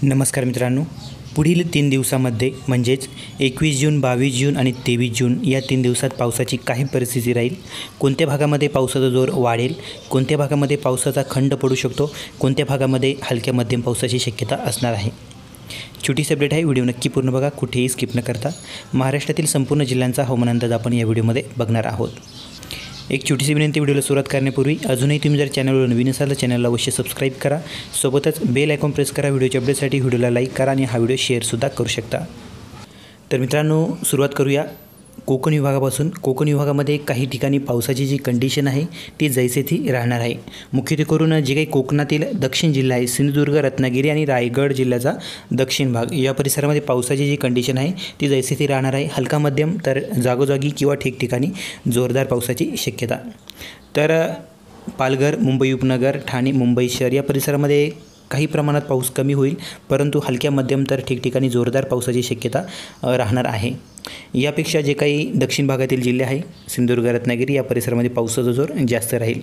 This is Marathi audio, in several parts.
नमस्कार मित्रांनो, पुढील 3 दिवसामध्ये म्हणजेच 21 जून, 22 जून आणि 23 जून या 3 दिवसात पावसाची काय परिस्थिती राहील, कोणत्या भागामध्ये पावसाचा जोर वाढेल, कोणत्या भागामध्ये पावसाचा खंड पडू शकतो, कोणत्या भागामध्ये हलक्या मध्यम पावसाची शक्यता असणार आहे। छोटीशी अपडेट आहे, व्हिडिओ नक्की पूर्ण बघा, कुठेही स्किप न करता। महाराष्ट्रातील संपूर्ण जिल्ह्यांचा हवामान अंदाज आपण या व्हिडिओमध्ये बघणार आहोत। एक छोटीशी विनंती, व्हिडिओला सुरुवात करण्यापूर्वी अजूनही तुम्ही जर चॅनलवर नवीन असाल तर चॅनलला अवश्य सबस्क्राइब करा, सोबतच बेल आयकॉन प्रेस करा। व्हिडिओच्या अपडेटसाठी व्हिडिओला लाईक करा आणि हा व्हिडिओ शेअरसुद्धा करू शकता। तर मित्रांनो, सुरुवात करूया कोकण विभागापासून। कोकण विभागामध्ये काही ठिकाणी पावसाची जी कंडिशन आहे ती जैसे ती राहणार आहे। मुख्यत्वे करून जे काही कोकणातील दक्षिण जिल्हा आहे, सिंधुदुर्ग, रत्नागिरी आणि रायगड जिल्ह्याचा दक्षिण भाग, या परिसरामध्ये पावसाची जी कंडिशन आहे ती जैसे ती राहणार आहे। हलका मध्यम तर जागोजागी किंवा ठिकठिकाणी जोरदार पावसाची शक्यता। तर पालघर, मुंबई उपनगर, ठाणे, मुंबई शहर या परिसरामध्ये काही प्रमाणात पाऊस कमी होईल, परंतु हलक्या मध्यम तर ठिकठिकाणी जोरदार पावसाची शक्यता राहणार आहे। यापेक्षा जे काही दक्षिण भागातील जिल्हे आहे, सिंधुदुर्ग, रत्नागिरी या परिसरामध्ये पावसाचा जोर जास्त राहील।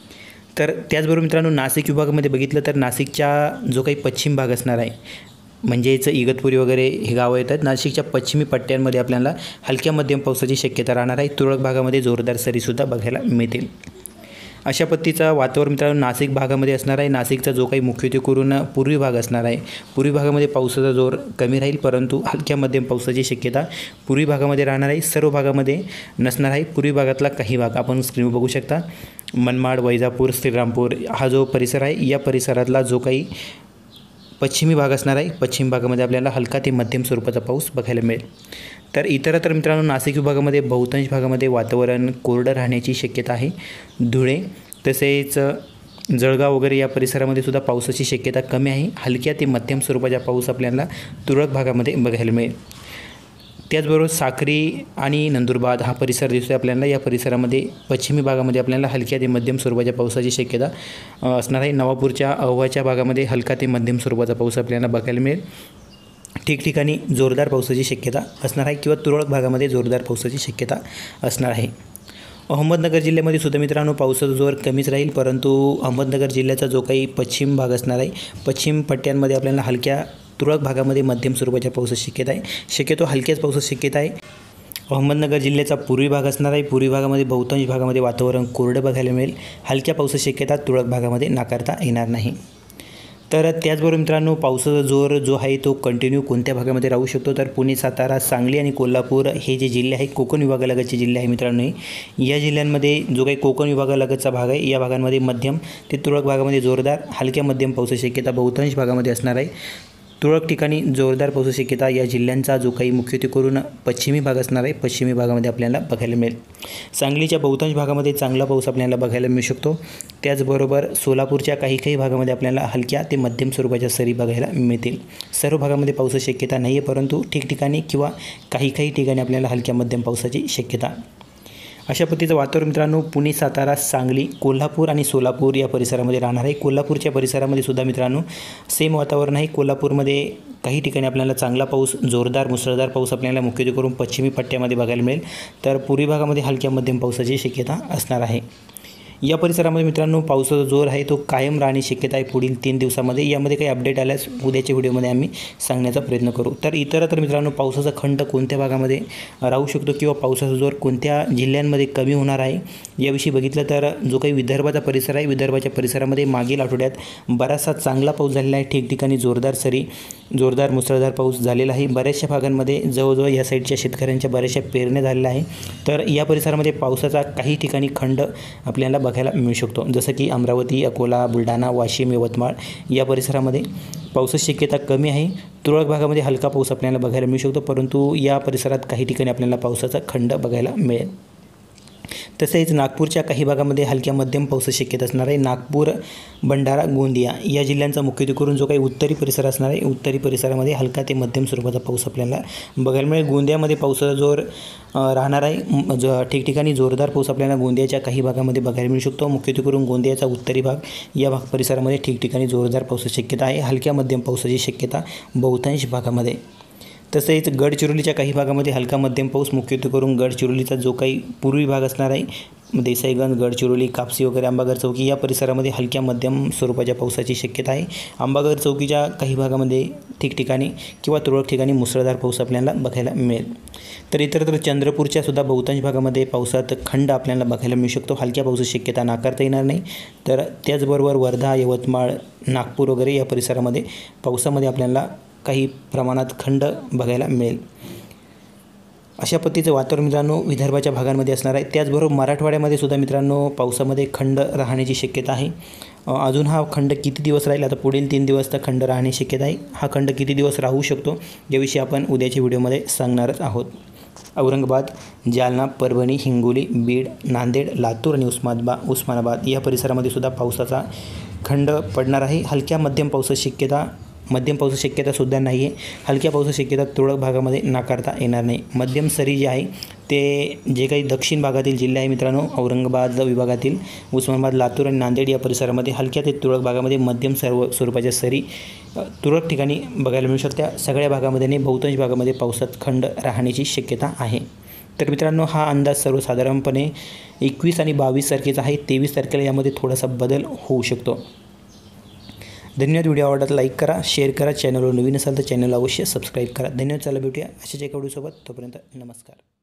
तर त्याचबरोबर मित्रांनो, नाशिक विभागामध्ये बघितलं तर नाशिकचा जो काही पश्चिम भाग असणार आहे, म्हणजेच इगतपुरी वगैरे हे गावं येतात, नाशिकच्या पश्चिमी पट्ट्यांमध्ये आपल्याला हलक्या मध्यम पावसाची शक्यता राहणार आहे। तुरळक भागामध्ये जोरदार सरीसुद्धा बघायला मिळतील। अशा पद्धतीचा वातावरण मित्रांनो नाशिक भागामध्ये असणार आहे। नाशिकचा जो काही मुख्यत्वे करून पूर्वी भाग असणार आहे, पूर्वी भागामध्ये पावसाचा जोर कमी राहील, परंतु हलक्या मध्यम पावसाची शक्यता पूर्वी भागामध्ये राहणार आहे। सर्व भागामध्ये नसणार आहे। पूर्वी भागातला काही भाग आपण स्क्रीनवर बघू शकता, मनमाड, वैजापूर, श्रीरामपूर हा जो परिसर आहे, या परिसरातला जो काही पश्चिमी भाग असणार आहे, पश्चिम भागामध्ये आपल्याला हलका ते मध्यम स्वरूपाचा पाऊस बघायला मिळेल। तर इतरत्र मित्रांनो नाशिक विभागामध्ये बहुतांश भागामध्ये वातावरण कोरडं राहण्याची शक्यता आहे। धुळे तसेच जळगाव वगैरे या परिसरामध्ये सुद्धा पावसाची शक्यता कमी आहे। हलक्या ते मध्यम स्वरूपाचा पाऊस आपल्याला तुरळक भागामध्ये बघायला मिळेल। त्याचबरोबर साक्री आणि नंदुरबार हा परिसर दिसतोय आपल्याला, या परिसरामध्ये पश्चिमी भागामध्ये आपल्याला हलक्या ते मध्यम स्वरूपाच्या पावसाची शक्यता असणार आहे। नवापूरच्या अहवाच्या भागामध्ये हलका ते मध्यम स्वरूपाचा पाऊस आपल्याला बघायला मिळेल। ठिकठिकाणी जोरदार पावसाची शक्यता असणार आहे किंवा तुरळक भागामध्ये जोरदार पावसाची शक्यता असणार आहे। अहमदनगर जिल्ह्यामध्ये सुद्धा मित्रांनो पावसाचा जोर कमीच राहील, परंतु अहमदनगर जिल्ह्याचा जो काही पश्चिम भाग असणार आहे, पश्चिम पट्ट्यांमध्ये आपल्याला हलक्या तुरळक भागामध्ये मध्यम स्वरूपाच्या पावसाची शक्यता आहे। शक्यतो हलक्याच पावसाची शक्यता आहे। अहमदनगर जिल्ह्याचा पूर्वी भाग असणार आहे, पूर्वी भागामध्ये बहुतांश भागामध्ये वातावरण कोरडं बघायला मिळेल। हलक्या पावसाची शक्यता तुरळक भागामध्ये नाकारता येणार नाही। तर त्याचबरोबर मित्रांनो पावसाचा जोर जो आहे तो कंटिन्यू कोणत्या भागामध्ये राहू शकतो, तर पुणे, सातारा, सांगली आणि कोल्हापूर हे जे जिल्हे आहेत, कोकण विभागालगतचे जिल्हे आहे मित्रांनो, या जिल्ह्यांमध्ये जो काही कोकण विभागालगतचा भाग आहे, या भागांमध्ये मध्यम ते तुरळक भागामध्ये जोरदार हलक्या मध्यम पावसाची शक्यता बहुतांश भागामध्ये असणार आहे। तुरळक ठिकाणी जोरदार पावसाची शक्यता या जिल्ह्यांचा जो काही मुख्यत्वे करून पश्चिमी भाग असणार आहे, पश्चिमी भागामध्ये आपल्याला बघायला मिळेल। सांगलीच्या बहुतांश भागामध्ये चांगला पाऊस आपल्याला बघायला मिळू शकतो। त्याचबरोबर सोलापूरच्या काही भागामध्ये आपल्याला हलक्या ते मध्यम स्वरूपाच्या सरी बघायला मिळतील। सर्व भागामध्ये पावसाची शक्यता नाही आहे, परंतु ठिकठिकाणी किंवा काही ठिकाणी आपल्याला हलक्या मध्यम पावसाची शक्यता। अशा पद्धतीचं वातावरण मित्रांनो पुणे, सातारा, सांगली, कोल्हापूर आणि सोलापूर या परिसरामध्ये राहणार आहे। कोल्हापूरच्या परिसरामध्ये सुद्धा मित्रांनो सेम वातावरण आहे। कोल्हापूरमध्ये काही ठिकाणी आपल्याला चांगला पाऊस, जोरदार मुसळधार पाऊस आपल्याला मुख्यत्वे करून पश्चिमी पट्ट्यामध्ये बघायला मिळेल, तर पूर्वी भागामध्ये हलक्या मध्यम पावसाची शक्यता असणार आहे। या परिसरामध्ये मित्रांनो पावसाचा जोर आहे तो कायम राहण्याची शक्यता आहे पुढील 3 दिवसामध्ये। यामध्ये काही अपडेट आल्यास उद्याच्या व्हिडिओमध्ये आम्ही सांगण्याचा प्रयत्न करू। तर इतरत्र मित्रांनो पावसाचा खंड कोणत्या भागामध्ये राहू शकतो किंवा पावसाचा जोर कोणत्या जिल्ह्यांमध्ये कमी होणार आहे याविषयी बघितलं तर जो काही विदर्भाचा परिसर आहे, विदर्भाच्या परिसरामध्ये मागील आठवड्यात बराचसा चांगला पाऊस झालेला आहे। ठिकठिकाणी जोरदार सरी, जोरदार मुसळधार पाऊस झालेला आहे। बऱ्याचशा भागांमध्ये जवळजवळ या साईडच्या शेतकऱ्यांच्या बऱ्याचशा पेरण्या झालेल्या आहे। तर या परिसरामध्ये पावसाचा काही ठिकाणी खंड आपल्याला बघायला मिळू शकतो, जसं की अमरावती, अकोला, बुलढाणा, वाशिम, यवतमाळ या परिसरामध्ये पावसाची शक्यता कमी आहे। तुरळक भागामध्ये हलका पाऊस आपल्याला बघायला मिळू शकतो, परंतु या परिसरात काही ठिकाणी आपल्याला पावसाचा खंड बघायला मिळेल। तसेच नागपूरच्या काही भागामध्ये हलक्या मध्यम पावसाची शक्यता असणार आहे। नागपूर, भंडारा, गोंदिया या जिल्ह्यांचा मुख्यत्वे करून जो काही उत्तरी परिसर असणार आहे, उत्तरी परिसरामध्ये हलका ते मध्यम स्वरूपाचा पाऊस आपल्याला बघायला मिळेल। गोंदियामध्ये पावसाचा जोर राहणार आहे। ठिकठिकाणी जोरदार पाऊस आपल्याला गोंदियाच्या काही भागामध्ये बघायला मिळू शकतो। मुख्यत्वे करून गोंदियाचा उत्तरी भाग या भाग परिसरामध्ये ठिकठिकाणी जोरदार पावसाची शक्यता आहे। हलक्या मध्यम पावसाची शक्यता बहुतांश भागामध्ये। तसेच गडचिरोलीच्या काही भागामध्ये हलका मध्यम पाऊस, मुख्यत्वे करून गडचिरोलीचा जो काही पूर्वी भाग असणार आहे, देसाईगंज, गडचिरोली, कापसी वगैरे, अंबाघर चौकी या परिसरामध्ये हलक्या मध्यम स्वरूपाच्या पावसाची शक्यता आहे. अंबाघर चौकीच्या काही भागामध्ये ठिकठिकाणी किंवा तुरळक ठिकाणी मुसळधार पाऊस आपल्याला बघायला मिळेल. तर इतरत्र चंद्रपूरच्या सुद्धा बहुतांश भागामध्ये पावसात खंड आपल्याला बघायला मिळू शकतो. हलक्या पावसाची शक्यता नाकारता येणार नाही. तर त्याचबरोबर वर्धा, यवतमाळ, नागपूर वगैरे या परिसरामध्ये पावसामध्ये आपल्याला काही प्रमाणात खंड बघायला मिळेल. अशा पद्धतीचं वातावरण मित्रांनो विदर्भाच्या भागांमध्ये असणार आहे. त्याचबरोबर मराठवाड्यामध्ये सुद्धा मित्रांनो पावसामध्ये खंड राहण्याची शक्यता आहे. अजून हा खंड किती दिवस राहील, आता पुढील 3 दिवस तर खंड राहण्याची शक्यता आहे. हा खंड किती दिवस राहू शकतो याविषयी आपण उद्याच्या व्हिडिओमध्ये सांगणारच आहोत. औरंगाबाद, जालना, परभणी, हिंगोली, बीड, नांदेड, लातूर आणि उस्मानाबाद या परिसरामध्ये सुद्धा पावसाचा खंड पडणार आहे. हलक्या मध्यम पावसाची शक्यता सुद्धा नाही आहे. हलक्या पावसाची शक्यता तुरळक भागामध्ये नाकारता येणार नाही. मध्यम सरी जे आहे ते जे काही दक्षिण भागातील जिल्हे आहे मित्रांनो, औरंगाबाद विभागातील उस्मानाबाद, लातूर आणि नांदेड या परिसरामध्ये हलक्या ते तुरळक भागामध्ये मध्यम स्वरूपाच्या सरी तुरळक ठिकाणी बघायला मिळू शकत्या. सगळ्या भागामध्ये नाही, बहुतांश भागामध्ये पावसात खंड राहण्याची शक्यता आहे. तर मित्रांनो हा अंदाज सर्वसाधारणपणे 21 आणि 22 तारखेचा आहे. 23 तारखेला यामध्ये थोडासा बदल होऊ शकतो. धन्यवाद. व्हिडिओ आवडला तर लाईक करा, शेअर करा. चॅनलवर नवीन असाल तर चॅनलला अवश्य सबस्क्राईब करा. धन्यवाद. चला भेटूया अशाच एका व्हिडिओसोबत. तोपर्यंत नमस्कार.